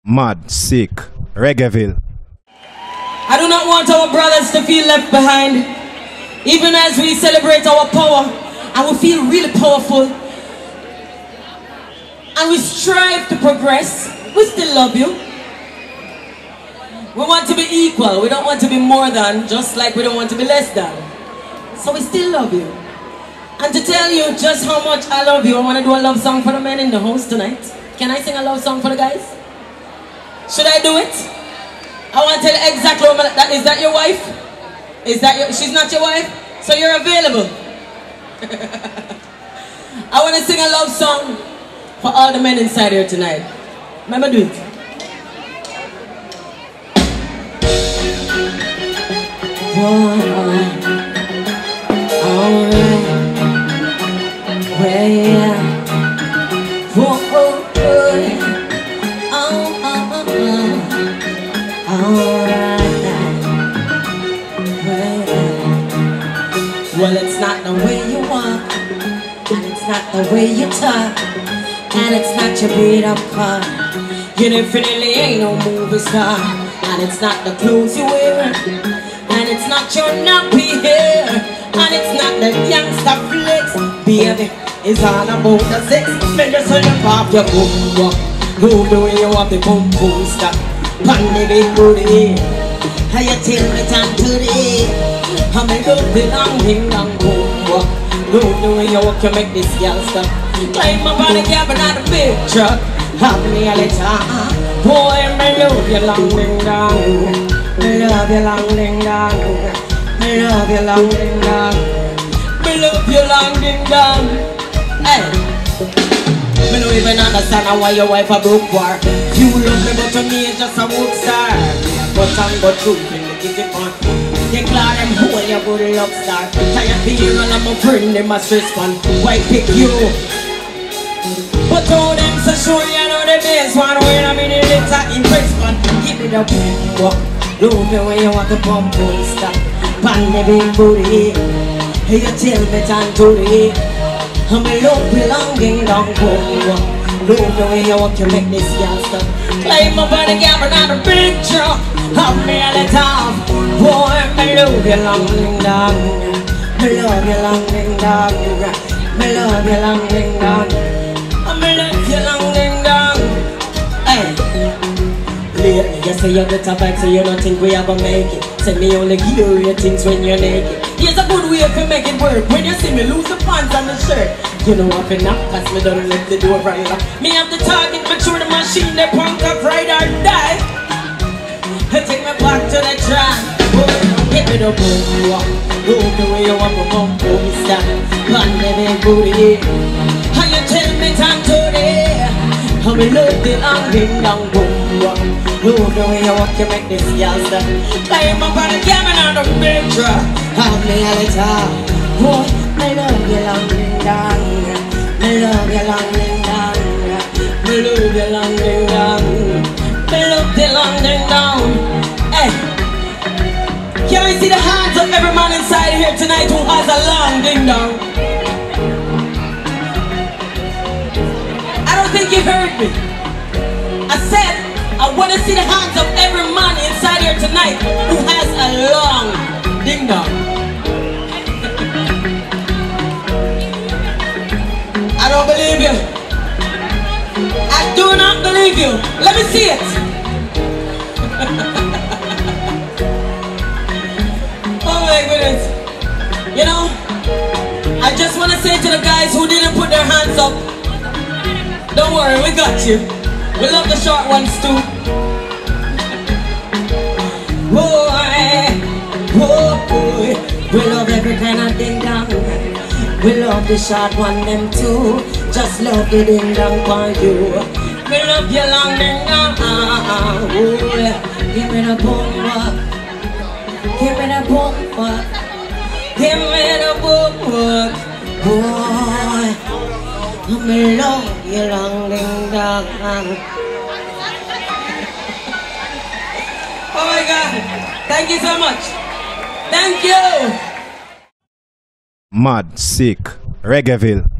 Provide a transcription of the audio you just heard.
Mad, sick, Reggaeville. I do not want our brothers to feel left behind. Even as we celebrate our power and we feel really powerful and we strive to progress, we still love you. We want to be equal. We don't want to be more than, just like we don't want to be less than. So we still love you. And to tell you just how much I love you, I want to do a love song for the men in the house tonight. Can I sing a love song for the guys? Should I do it? I want to tell you exactly what that is. That your wife? Is that your, she's not your wife? So you're available. I want to sing a love song for all the men inside here tonight. Remember, do it. Alright. Well, yeah. Well, it's not the way you walk, and it's not the way you talk, and it's not your beat up car. You definitely ain't no movie star, and it's not the clothes you wear, and it's not your nappy hair, and it's not the youngster flex. Baby, it's all about the sex. Make yourself off your boom walk. Move the way you want the boom boom stop. Pan the big booty. How you tell me time today? I make up the long ding dong boom walk. Move the way you walk, you make this girl stop. Climb up on the cabin of the big truck. Have me a little boy, me love you long ding dong. Me love you long ding dong. Me love you long ding dong. Me love you long ding dong. Hey, me no even understand why your wife a broke war. You love me but to me is just a work star. But I'm but true in the kitty pot. Declare them whole your good love star. Tired to hear all of my friend them a stress one. Why pick you? But all them so sure you know the best one. When I'm in the later impress one. Give me the boom walk. Love me when you want the bump full stop. Pan the big booty. Hey, you tell me time today. I'm a love belonging down home. Love the way you walk, you make this girl stop. Climb up on the cabin on the big truck. Have me at the top. Boy, me love you long ding dong. Me love you long ding dong. Me love you long ding dong. Me love you long ding dong. Hey, lately you say you're the top back, so you don't think we ever make it. Say me only give you ratings when you're naked. Here's a good way to make it work. When you see me lose the pants and the shirt, you know I've been up, cause me don't let the door right up. Me have the target, make sure the machine they punk up right or die. Take me back to the track. Get me the boom walk. Love the way you want my bum boom stop. Pan the big booty. How you tell me time today? How me love the long ding dong boom walk. Love the way you walk, you make this girl stop. Climb up on the cabin on the big truck. Have me a little boy, I love you long ding dong. I love you long ding dong. I love you long ding dong. I love you long ding dong. Hey, can I see the hands of every man inside here tonight who has a long ding dong? I don't think you heard me. I said I want to see the hands of every man inside here tonight who has a long ding dong. I don't believe you. I do not believe you. Let me see it. Oh my goodness. You know, I just want to say to the guys who didn't put their hands up, don't worry, we got you. We love the short ones too. Boy, boy, we love every kind of ding dong. We love the short one, them too. Just love the ding dong for you. We love your long ding dong. Give me the boom walk. Give me the boom walk. Give me the boom walk. Boy, me love your long ding dong. Oh my God! Thank you so much. Thank you. Mad, sick, Reggaeville.